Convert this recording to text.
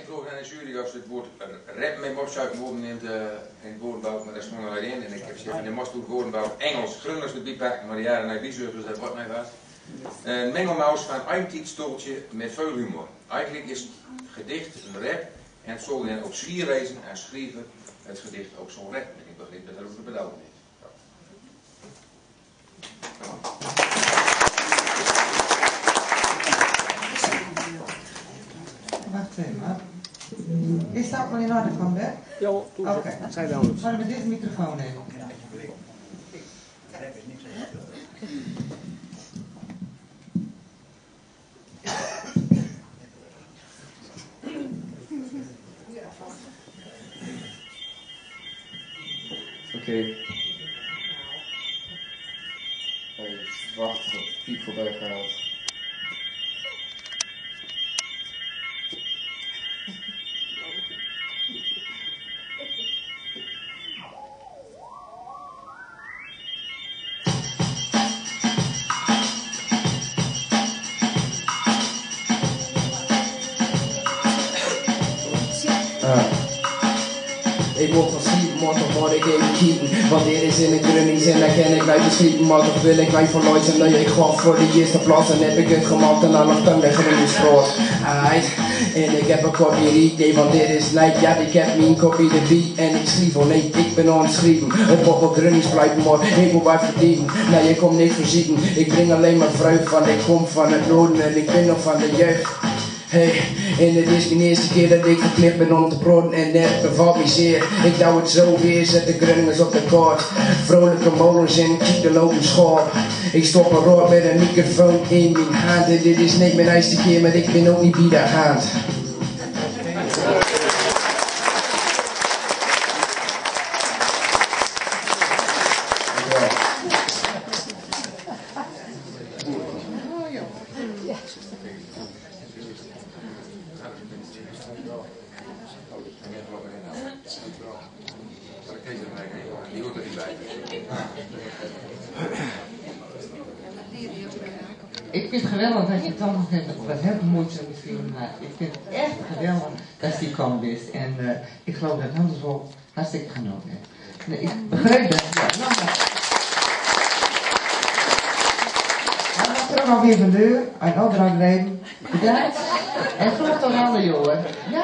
vroeg aan de jury of ze het woord rap mee mocht zuigen worden in het woordenboek, maar daar stond er alleen in. En ik heb gezegd, je moest het woordenboek Engels, Grunlers erbij pakken, maar de jaren na wie dus dat wordt mij was. Een mengelmaus van een titelstoeltje met veel humor. Eigenlijk is het gedicht een rap en het zal dan ook schier wezen en schrijven het gedicht ook zo'n rap. En ik begreep dat er ook de bedoeling is. Wacht even. Is dat al in orde van Bert? Ja, toen zei dan het. Maar met deze microfoon even. Oké. Wacht tot Piet voorbij gaat. Ik word van schieten, maar toch word ik even kieken. Want dit is in de grunnings en dan ken ik wij beschieten. Maar toch wil ik wij van Lloyds en nee, ik gaf voor de eerste plaats. En heb ik het gemaakt en dan nog tang de grunningsproot. En ik heb een kopje riet, nee, want dit is night. Ja, ik heb mijn kopje de beat en ik schrijf, oh nee, ik ben aan het schrijven. Het mag wel grunnings blijven, maar ik moet bij verdienen. Nee, ik kom niet voorzien, ik breng alleen maar vreugd van. Ik kom van het noorden en ik ben nog van de jeugd. Hey, en het is mijn eerste keer dat ik verplicht ben om te proden en dat bevalt me zeer. Ik douw het zo weer, zet de grunnings op de kaart. Vrolijke molens en ik kiek de lopen schap. Ik stop een rood met een microfoon in mijn hand. En dit is niet mijn eerste keer, maar ik ben ook niet bij de hand. Ik vind het geweldig dat je toch nog wat hebt moeite misschien. Ik vind het echt geweldig dat die kwam is. En ik geloof dat Hans wel hartstikke genoten heeft. Nee, ik begrijp dat. Ja, dan mag er nog weer van deur. Uit opdracht nemen. Bedankt. En vroeg toch aan de jongen. Ja.